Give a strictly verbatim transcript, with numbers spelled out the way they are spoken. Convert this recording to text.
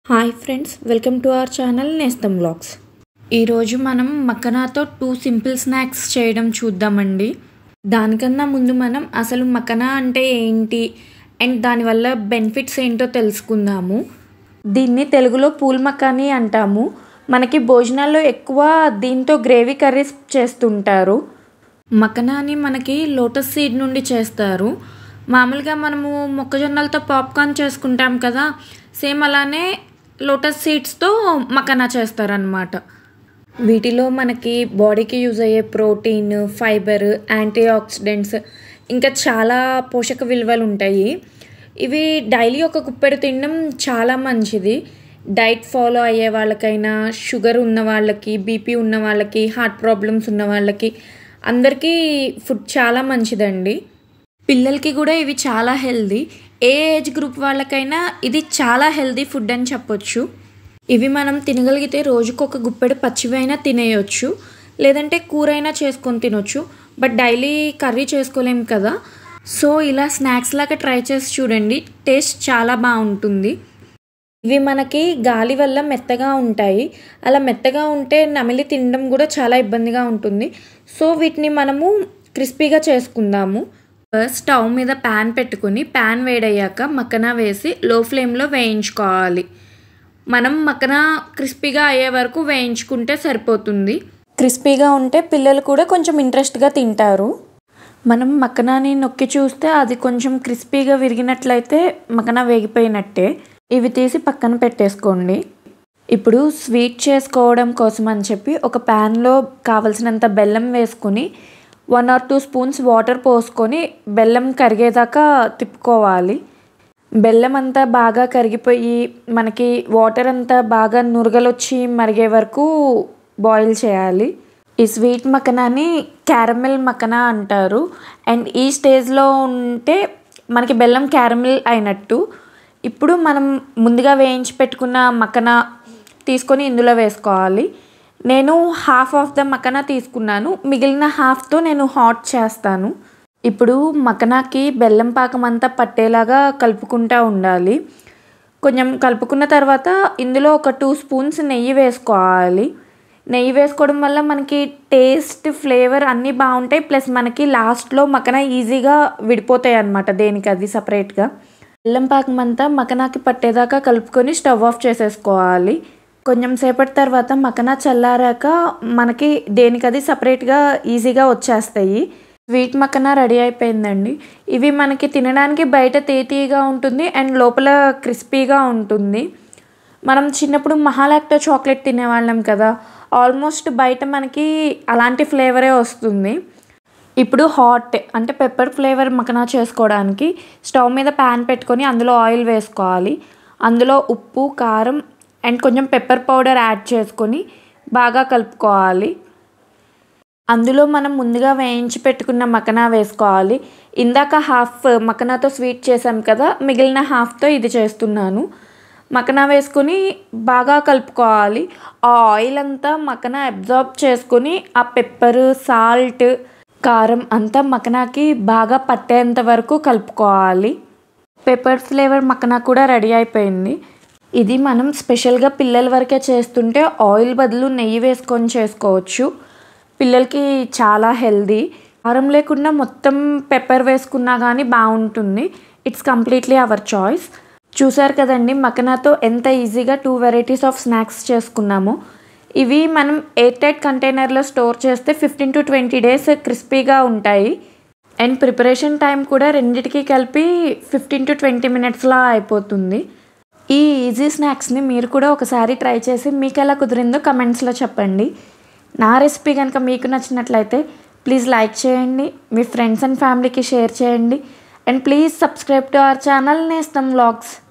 Hi friends, welcome to our channel Nestham vlogs. ఈరోజు మనం మక్కనాతో two simple snacks చేయడం చూద్దామండి. దానికన్నా ముందు మనం అసలు మక్కనా అంటే ఏంటి అండ్ దానివల్ల బెనిఫిట్స్ ఏంటో తెలుసుకుందాము. దీన్ని తెలుగులో పూల్ మక్కాని అంటాము. మనకి భోజనాల్లో ఎక్కువ దీంతో గ్రేవీ కర్రీస్ చేస్తుంటారు. మక్కనాని మనకి లోటస్ సీడ్ నుండి చేస్తారు. మామూలుగా మనము మొక్కజొన్నలతో పాప్కార్న్ చేసుకుంటాం కదా, సేమ్ అలానే లోటస్ సీడ్స్తో మక్కనా చేస్తారనమాట. వీటిలో మనకి బాడీకి యూజ్ అయ్యే ప్రోటీన్, ఫైబర్, యాంటీ ఆక్సిడెంట్స్ ఇంకా చాలా పోషక విలువలు ఉంటాయి. ఇవి డైలీ ఒక గుప్పెడు తినడం చాలా మంచిది. డైట్ ఫాలో అయ్యే వాళ్ళకైనా, షుగర్ ఉన్న వాళ్ళకి, బీపీ ఉన్న వాళ్ళకి, హార్ట్ ప్రాబ్లమ్స్ ఉన్న వాళ్ళకి అందరికీ ఫుడ్ చాలా మంచిదండి. పిల్లలకి కూడా ఇవి చాలా హెల్దీ. ఏ ఏజ్ గ్రూప్ వాళ్ళకైనా ఇది చాలా హెల్దీ ఫుడ్ అని చెప్పొచ్చు. ఇవి మనం తినగలిగితే రోజుకు ఒక గుప్పెడు పచ్చివైనా తినేయొచ్చు, లేదంటే కూర అయినా చేసుకొని తినొచ్చు. బట్ డైలీ కర్రీ చేసుకోలేం కదా, సో ఇలా స్నాక్స్ లాగా ట్రై చేసి చూడండి. టేస్ట్ చాలా బాగుంటుంది. ఇవి మనకి గాలి వల్ల మెత్తగా ఉంటాయి. అలా మెత్తగా ఉంటే నమిలి తినడం కూడా చాలా ఇబ్బందిగా ఉంటుంది. సో వీటిని మనము క్రిస్పీగా చేసుకుందాము. స్టవ్ మీద ప్యాన్ పెట్టుకుని ప్యాన్ వేడయ్యాక మక్కనా వేసి లో ఫ్లేమ్లో వేయించుకోవాలి. మనం మక్కనా క్రిస్పీగా అయ్యే వరకు వేయించుకుంటే సరిపోతుంది. క్రిస్పీగా ఉంటే పిల్లలు కూడా కొంచెం ఇంట్రెస్ట్గా తింటారు. మనం మక్కనాని నొక్కి చూస్తే అది కొంచెం క్రిస్పీగా విరిగినట్లయితే మక్కనా వేగిపోయినట్టే. ఇవి తీసి పక్కన పెట్టేసుకోండి. ఇప్పుడు స్వీట్ చేసుకోవడం కోసం అని చెప్పి ఒక ప్యాన్లో కావలసినంత బెల్లం వేసుకుని one or two spoons water పోసుకొని బెల్లం కరిగేదాకా తిప్పుకోవాలి. బెల్లం అంతా బాగా కరిగిపోయి మనకి వాటర్ అంతా బాగా నురగలొచ్చి మరిగే వరకు బాయిల్ చేయాలి. ఈ స్వీట్ మక్కనాని క్యారమెల్ మక్కనా అంటారు. అండ్ ఈ స్టేజ్లో ఉంటే మనకి బెల్లం క్యారమెల్ అయినట్టు. ఇప్పుడు మనం ముందుగా వేయించి పెట్టుకున్న మక్కనా తీసుకొని ఇందులో వేసుకోవాలి. నేను హాఫ్ ఆఫ్ ద మక్కనా తీసుకున్నాను, మిగిలిన హాఫ్తో నేను హాట్ చేస్తాను. ఇప్పుడు మక్కనాకి బెల్లం పాకం అంతా పట్టేలాగా కలుపుకుంటూ ఉండాలి. కొంచెం కలుపుకున్న తర్వాత ఇందులో ఒక టూ స్పూన్స్ నెయ్యి వేసుకోవాలి. నెయ్యి వేసుకోవడం వల్ల మనకి టేస్ట్, ఫ్లేవర్ అన్నీ బాగుంటాయి. ప్లస్ మనకి లాస్ట్లో మక్కనా ఈజీగా విడిపోతాయి అన్నమాట, దేనికి అది సపరేట్గా. బెల్లం పాకం అంతా మక్కనాకి పట్టేదాకా కలుపుకొని స్టవ్ ఆఫ్ చేసేసుకోవాలి. కొంచెం సేపటి తర్వాత మక్కనా చల్లారాక మనకి దేనికది సపరేట్గా ఈజీగా వచ్చేస్తాయి. స్వీట్ మక్కనా రెడీ అయిపోయిందండి. ఇవి మనకి తినడానికి బయట తేతీగా ఉంటుంది అండ్ లోపల క్రిస్పీగా ఉంటుంది. మనం చిన్నప్పుడు మహాలాక్టో చాక్లెట్ తినేవాళ్ళం కదా, ఆల్మోస్ట్ బయట మనకి అలాంటి ఫ్లేవరే వస్తుంది. ఇప్పుడు హాట్ అంటే పెప్పర్ ఫ్లేవర్ మక్కనా చేసుకోవడానికి స్టవ్ మీద ప్యాన్ పెట్టుకొని అందులో ఆయిల్ వేసుకోవాలి. అందులో ఉప్పు, కారం అండ్ కొంచెం పెప్పర్ పౌడర్ యాడ్ చేసుకొని బాగా కలుపుకోవాలి. అందులో మనం ముందుగా వేయించి పెట్టుకున్న మక్కనా వేసుకోవాలి. ఇందాక హాఫ్ మక్కనాతో స్వీట్ చేసాం కదా, మిగిలిన హాఫ్తో ఇది చేస్తున్నాను. మక్కనా వేసుకొని బాగా కలుపుకోవాలి. ఆ ఆయిల్ అంతా మక్కనా అబ్జార్బ్ చేసుకొని ఆ పెప్పర్, సాల్ట్, కారం అంతా మక్కనాకి బాగా పట్టేంత వరకు కలుపుకోవాలి. పెప్పర్ ఫ్లేవర్ మక్కనా కూడా రెడీ అయిపోయింది. ఇది మనం స్పెషల్గా పిల్లల వరకే చేస్తుంటే ఆయిల్ బదులు నెయ్యి వేసుకొని చేసుకోవచ్చు. పిల్లలకి చాలా హెల్దీ. కారం లేకుండా మొత్తం పెప్పర్ వేసుకున్నా కానీ బాగుంటుంది. It's completely our choice. చూసారు కదండి, మక్కనాతో ఎంత ఈజీగా టూ వెరైటీస్ ఆఫ్ స్నాక్స్ చేసుకున్నామో. ఇవి మనం ఎయిర్ టైట్ కంటైనర్లో స్టోర్ చేస్తే ఫిఫ్టీన్ టు ట్వంటీ డేస్ క్రిస్పీగా ఉంటాయి. అండ్ ప్రిపరేషన్ టైం కూడా రెండిటికి కలిపి ఫిఫ్టీన్ టు ట్వంటీ మినిట్స్లా అయిపోతుంది. ఈ ఈజీ స్నాక్స్ని మీరు కూడా ఒకసారి ట్రై చేసి మీకు ఎలా కుదిరిందో కమెంట్స్లో చెప్పండి. నా రెసిపీ కనుక మీకు నచ్చినట్లయితే ప్లీజ్ లైక్ చేయండి, మీ ఫ్రెండ్స్ అండ్ ఫ్యామిలీకి షేర్ చేయండి. And please subscribe to our channel Nestham vlogs.